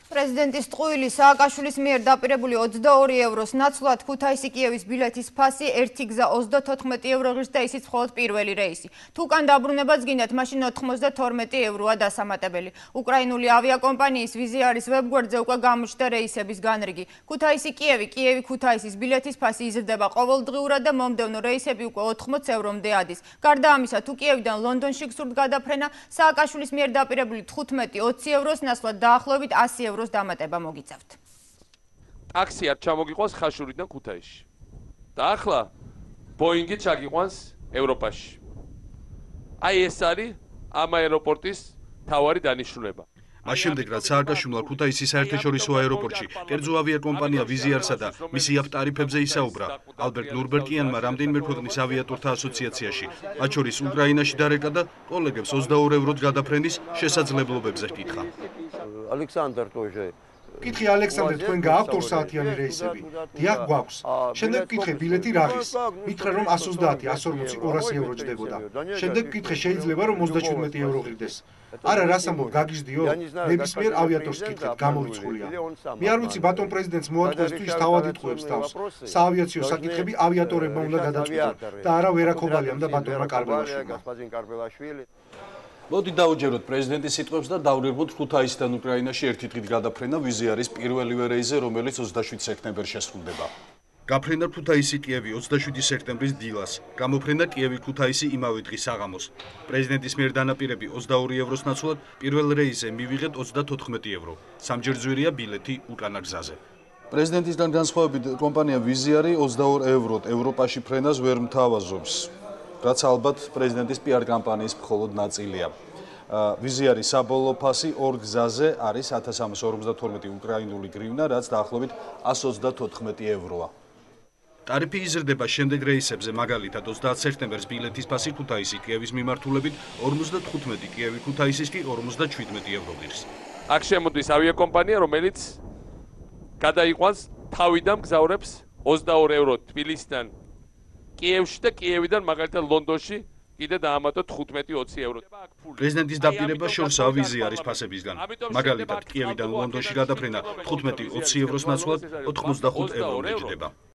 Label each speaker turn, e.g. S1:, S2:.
S1: პრეზიდენტის ტყუილი სააკაშვილის მიერ დაპირებული 22 ევროს ნაცვლად ქუთაისი-კიევის ბილეთის ფასი 1 გზა 34 евро ღირს და ისიც მხოლოდ პირველი რეისი. თუ კან დაბრუნებაც გინდათ, მაშინ 92 ევროა დასამატებელი. უკრაინული ავიაკომპანიის ვიზიარის ვებგვერდზე უკვე გამოჩნდა რეისების განრიგი. ქუთაისი-კიევი, კიევი-ქუთაისის ბილეთის ფასი იზრდება ყოველდღიურად და მომდევნო რეისები უკვე 80 ევრომდე ადის. გარდა ამისა, თუ კიევიდან ლონდონში გსურთ გადაფრენა, სააკაშვილის მიერ დაპირებული 15-20 ევროს ნაცვლად დაახლოებით 100 ევროს დამატება მოგიწევთ.
S2: ტაქსი არ ჩამოგიყვანს ხაშურიდან ქუთაისში. და ახლა ბოინგი ჩაგიყვანს ევროპაში. აი ეს არის ამ აეროპორტის მთავარი დანიშნულება.
S3: მას შემდეგ, რაც სააკაშვილმა ქუთაისის საერთაშორისო აეროპორტში კერძო ავიაკომპანია ვიზიარსა და მისი ტარიფებზე ისაუბრა, ალბერტ ნურბერტიანმა რამდენიმე ქვეყნის ავიატორთა ასოციაციაში, მათ შორის უკრაინაში დარეკა და კოლეგებს 22 ევროთ გადაფრენის შესაძლებლობებზე ჰკითხა.
S4: Კითხე ალექსანდრე, თქვენ გააქვთ 2 საათიანი რეისები? დიახ, გვაქვს. შემდეგ ვკითხე ბილეთი რაღის. მითხრა რომ 130, 140, 200 евро ჯდებოდა. შემდეგ ვკითხე შეიძლება რომ 37 евро ღირდეს. არა, რას ამბობ, გაგიჟდიო? ნებისმიერ ავიატორს ვკითხეთ, გამორიცხულია. მე არ ვიცი ბატონ პრეზიდენტს მოატყუეს თუ ის თავად იტყუებს თავს. საავიაციო საკითხები ავიატორებმა უნდა გადაწყვიტონ და არა ვერაქობალიამ და ბატონმა კარბელაშვილმა.
S3: მოდით დავუჯეროთ პრეზიდენტის სიტყვებს და დავრიცხოთ ქუთაისიდან უკრაინაში ერთი დღით გადაფრენა ვიზიარის პირველივე რეისზე, რომელიც 27 სექტემბერს შესრულდება. გაფრენა ქუთაისი-კიევი 27 სექტემბრის დილას, გამოფრენა კიევი-ქუთაისი იმავე დღის საღამოს. პრეზიდენტის მიერ დანაპირები 22 ევროს ნაცვლად პირველ რეისზე მივიღეთ 34 евро. სამჯერ ძვირია ბილეთი უკანა გზაზე. პრეზიდენტისგან განსხვავებით კომპანია ვიზიარი 22 ევროთ ევროპაში ფრენას ვერ მთავაზობს. რაც ალბათ პრეზიდენტის PR კამპანიის მხოლოდ ნაწილია. ვიზიარის საბოლოო ფასი 2 გზაზე არის 1352 უკრაინული გრივნა, რაც დაახლოებით 134 ევროა. ტარიფი იზრდება შემდეგ რეისებზე, მაგალითად 30 სექტემბერს ბილეთის ფასი ქუთაისი-კიევის მიმართულებით 55, კიევი-ქუთაისის კი 57 евро ღირს.
S2: აქ შემოდის ავიაკომპანია, რომელიც გადაიყვანს თავიდან მგზავრებს 22 евро თბილისიდან კიევში და კიევიდან მაგალითად ლონდონში კიდე დაამატოთ 15-20 евро.
S3: პრეზიდენტის დაპირება შორსაა ვიზიარის ფასებისგან. მაგალითად, კიევიდან ლონდონში გადაფრენა 15-20 ევროს ნაცვლად 85 ევრომდე ჯდება.